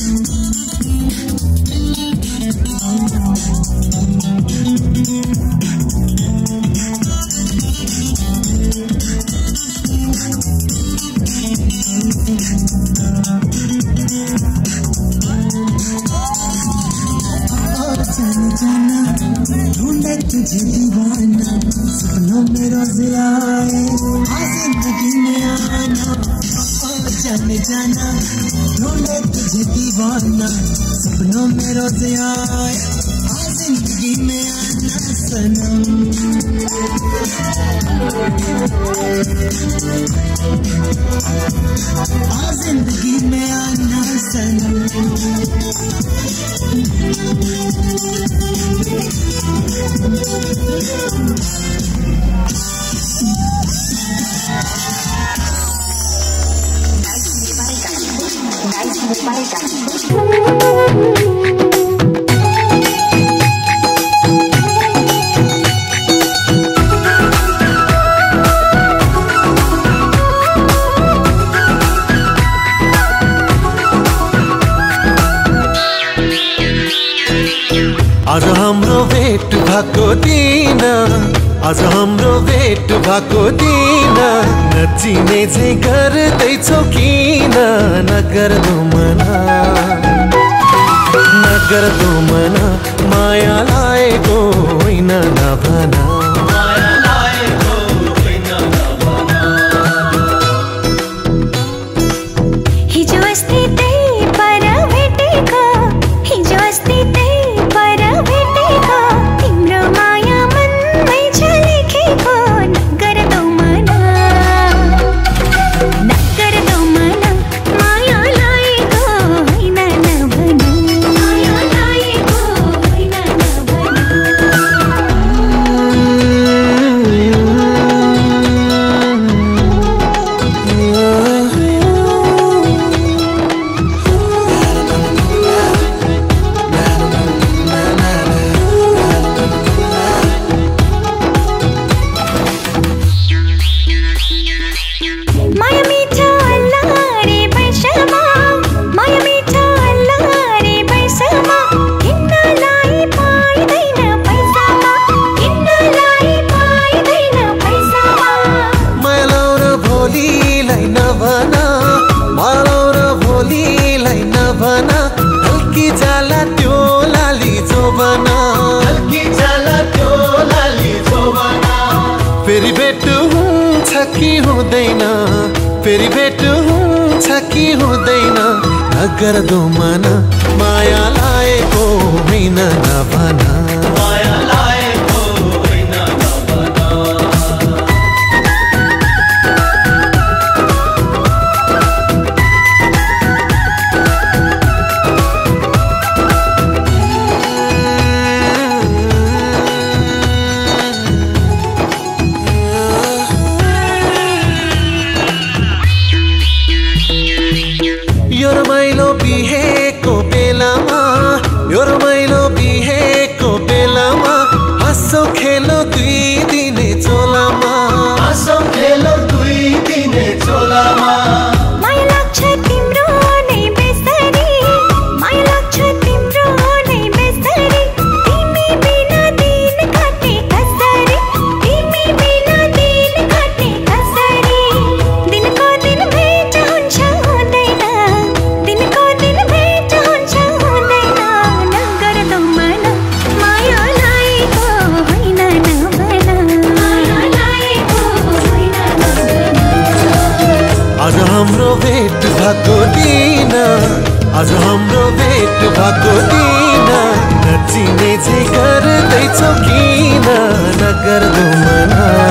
जाना ढूंढे तुझे दीवाना सपनों में रोज आए आ जिंदगी में आना जाने जाना ढूंढे तुझे दीवाना सपनों में रोज आए आ जिंदगी में आना सनम आ जिंदगी में आना सनम आज हाम्रो भेट भएको दिन आज हाम्रो भेट भएको दिन नचिने चाहिँ गर्दैछौ किन नगर्दो मना माया लागेको होइन नभन हिजो अस्ति त्यही पर भेटेको हिजो अस्ति त्यही पर भेटेको कि हुँदैन, फेरि भेट हुन्छ कि हुँदैन, नगर दो मन माया लाएको होइन नभन, माया लाएको होइन नभन। यो रमाइलो बिहेको बेलामा, यो रमाइलो बिहेको बेलामा, हाँसो खेलो दुई दिने चोलामा, हाँसो खेलो दुई दिने चोलामा। माया लाग्छ तिम्रो नै बेसरी, माया लाग्छ तिम्रो नै बेसरी, तिमी बिना दिन काट्ने कसरी, तिमी बिना दिन काट्ने कसरी। दिनको दिन भेट हुन्छ हुँदैन, दिनको दिन भेट हुन्छ हुँदैन, नगर दो मन माया लाएको होइन नभन, माया लाएको होइन नभन। आज हाम्रो भेट भएको दिन, आज हाम्रो भेट भएको दिन, नचिने चाहिँ गर्दैछौ किन, नगर दो मन,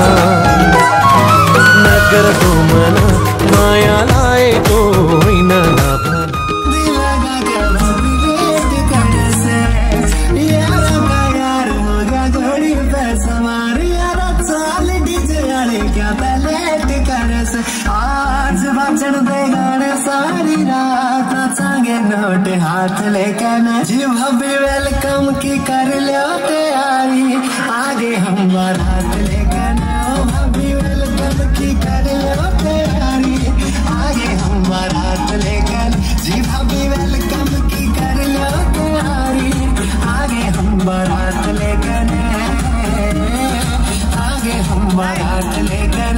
नगर दो मन माया लाएको होइन नभन। दिल लगा के भाभी वेट करने से, यार का यार होगा थोड़ी पैसा मार, यार चाल डीजे वाले क्या लेट करने से। आज बचन दे गाने सारी रात नाचेंगे नोट हाथ लेकर, जी भाभी वेलकम की कर लो तैयारी, आगे हम बारात लेकर, भाभी वेलकम की कर लो तैयारी, आगे हम बारात लेकर, जी भाभी वेलकम की कर लो तैयारी, आगे हम बारात लेकर, आगे हम बारात लेकर।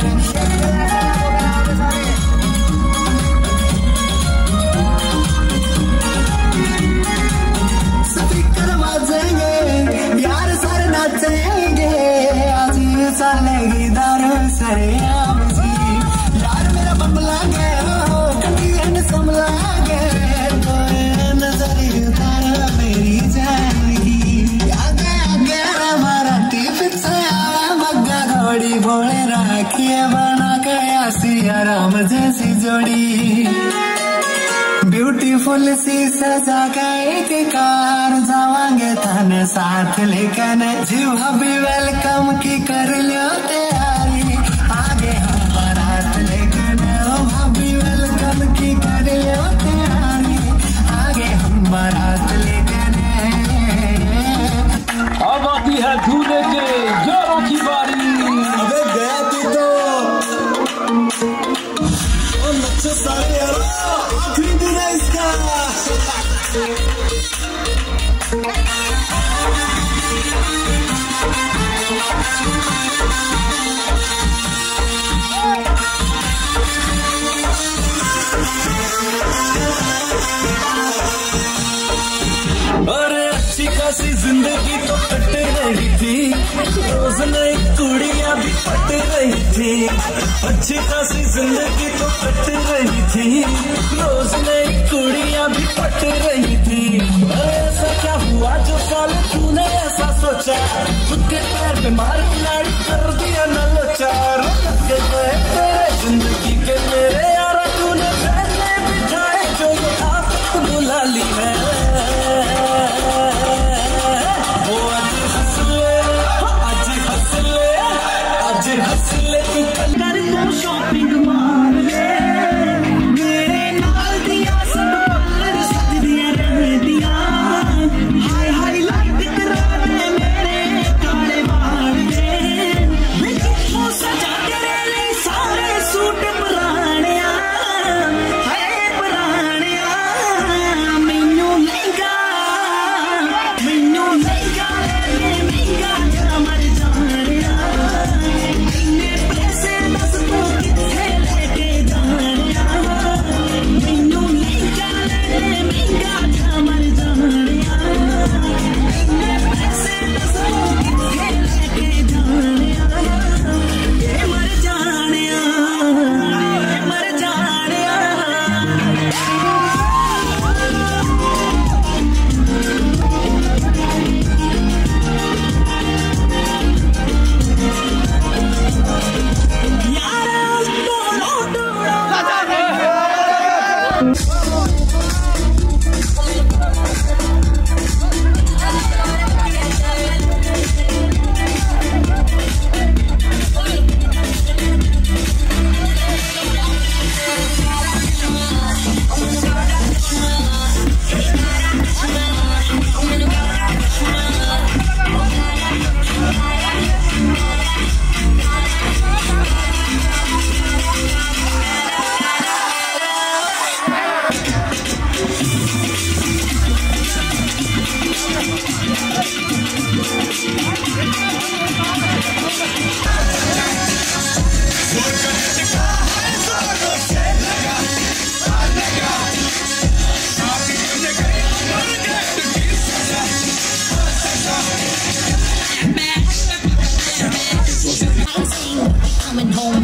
स्पीकर बजेंगे यार सारे नाचेंगे, आज चलेगी दारू सरेआम जी, यार मेरा बमला गया कभी संभला गया, तो नजर उतारा मेरी जाएगी, आगे आगे हमारा टिप से मग्गा घोड़ी भोले राखिए बना के सिया राम जैसी जोड़ी, ब्यूटीफुल सी सजा के एक कार जावांगे थाने साथ लेकर, जी भाभी वेलकम की कर लो तैयारी, आगे हम बारात लेकर, भाभी वेलकम की कर लो तैयारी, आगे हम बारात लेकर। अब आती है दूल्हे के यारों की बारी। अबे गया तू तो, और नक्शा सारे यार आखिरी दिन है इसका। अरे अच्छी खासी जिंदगी तो कट रही थी, रोज नई कुड़ियां भी पट रही थी, अच्छी खासी जिंदगी तो कट रही थी, रोज नई कुड़ियां भी पट रही थी। ऐसा क्या हुआ जो साले तूने ऐसा सोचा, खुद के पैर पे मार लाड़ी कर दिया न लोचार, के गए तेरे जिंदगी के मेरे यारा, तूने पहले बिठाए जो ये आफत बुला ली है। हंसले तू कर दो शॉपिंग मार ले, मेरे नाल दिया सब पल्लर सज दिया रंग दिया, हाय हाय लाइट करा दे मेरे काले बाल दे, मैं कितों सजा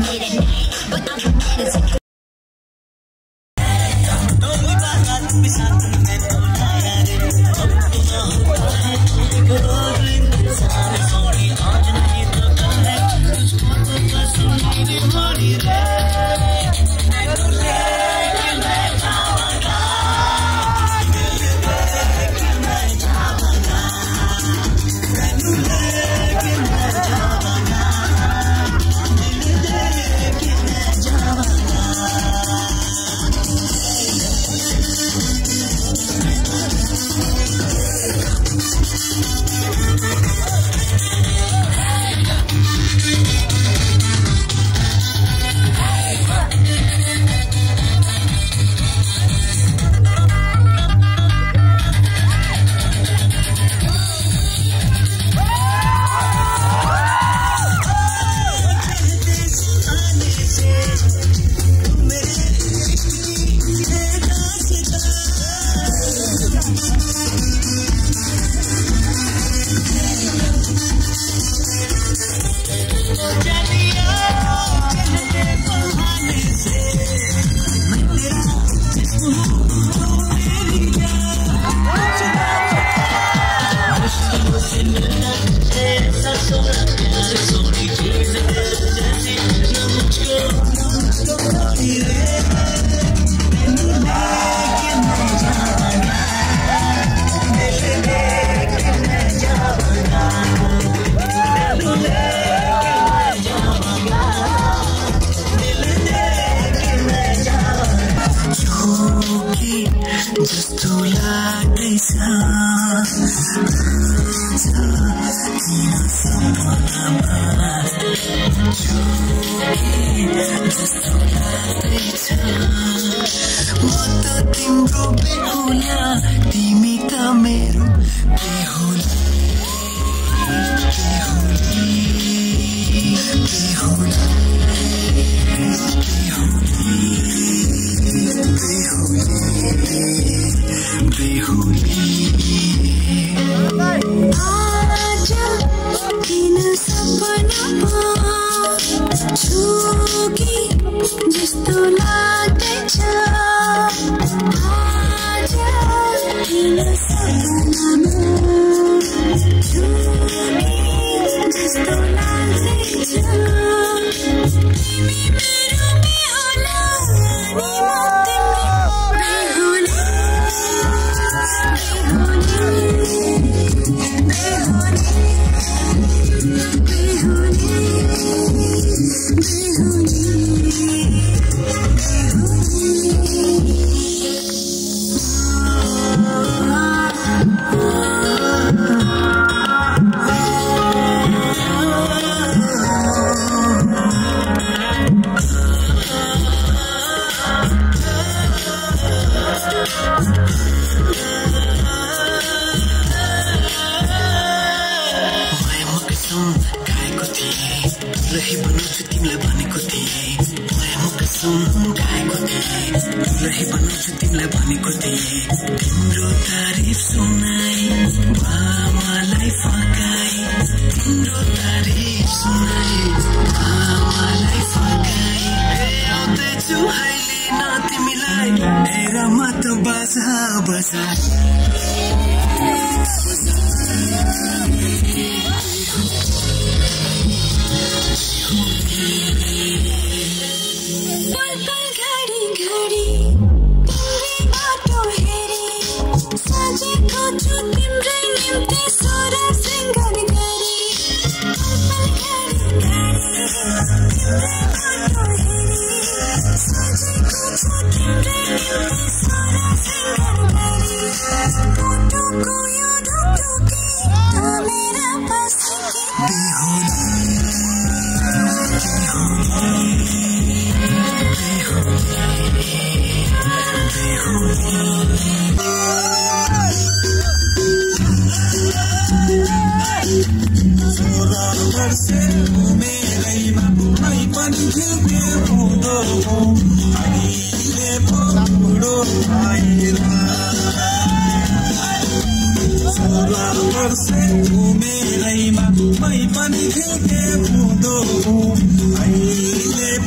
Mai pani ke pudo ai le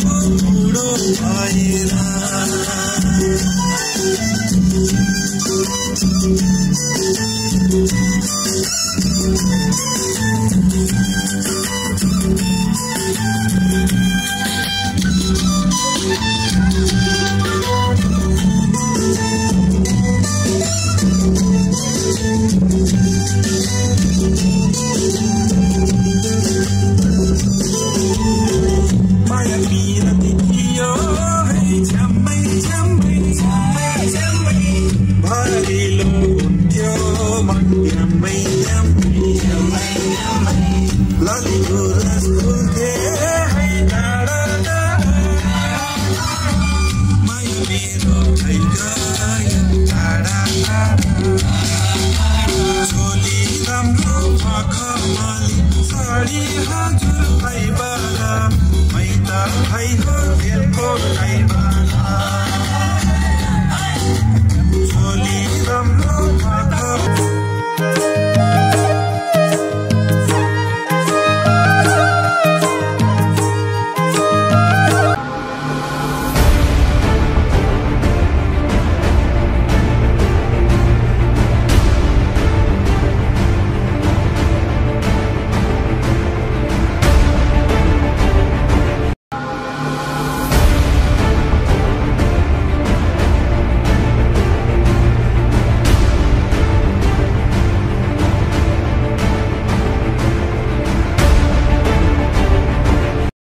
भाइ हो